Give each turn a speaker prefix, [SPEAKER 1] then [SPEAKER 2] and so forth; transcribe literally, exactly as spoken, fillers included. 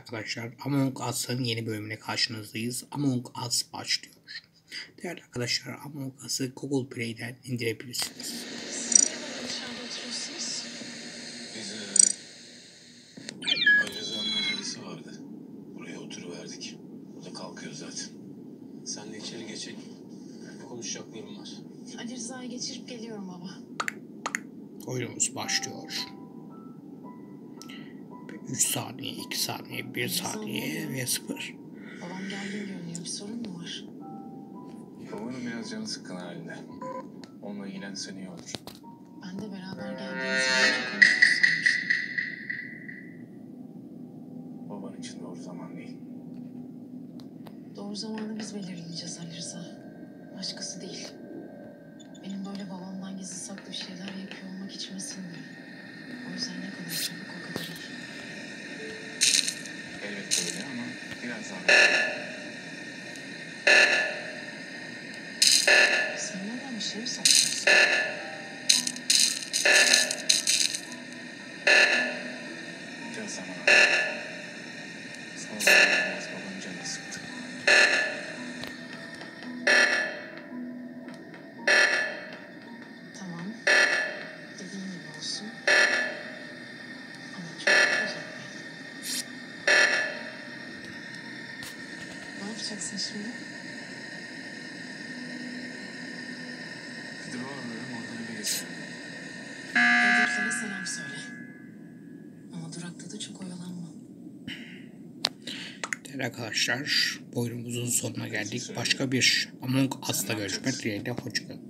[SPEAKER 1] arkadaşlar, Among Us'ın yeni bölümüne karşınızdayız. Among Us başlıyor. Değerli arkadaşlar, Among Us'ı Google Play'den indirebilirsiniz.
[SPEAKER 2] Biz Ali Rıza'nın acelesi vardı. Buraya oturuverdik. O da kalkıyor zaten. Sen de içeri geçelim. Konuşacaklarım var.
[SPEAKER 3] Ali Rıza'yı geçirip geliyorum baba.
[SPEAKER 1] Oyunumuz başlıyor. üç saniye, iki saniye, bir saniye ve sıfır.
[SPEAKER 3] Babam gergin görünüyor. Bir sorun mu var?
[SPEAKER 2] Babanın biraz canı sıkkın halinde. Onunla ilgilensen iyi olur.
[SPEAKER 3] Ben de beraber geldiğiniz zaman çok konuştuk sanmıştım.
[SPEAKER 2] Baban için doğru zaman değil.
[SPEAKER 3] Doğru zamanı biz belirleyeceğiz Ali Rıza. Başkası değil. Benim böyle babamdan gizli saklı bir şeyler yapıyor olmak içime sinmiyor. O yüzden ne kadar çabuk o kadar iyi.
[SPEAKER 2] Elbette öyle ama biraz daha.
[SPEAKER 3] Sen neden bir şey mi saklıyorsun?
[SPEAKER 2] Biraz zaman. Son zamanlarda biraz babanın canını sıktı.
[SPEAKER 3] Tamam. Dediğin gibi olsun. Ama çok uzatmayın. Ne yapacaksın şimdi?
[SPEAKER 2] Bir dua arıyorum oradan eve geçelim.
[SPEAKER 3] Evdekilere selam söyle. Ama durakta da çok oyalanma.
[SPEAKER 1] Değerli arkadaşlar, oyunumuzun sonuna geldik. Başka bir Among Us'ta görüşmek dileğiyle. Hoşçakalın.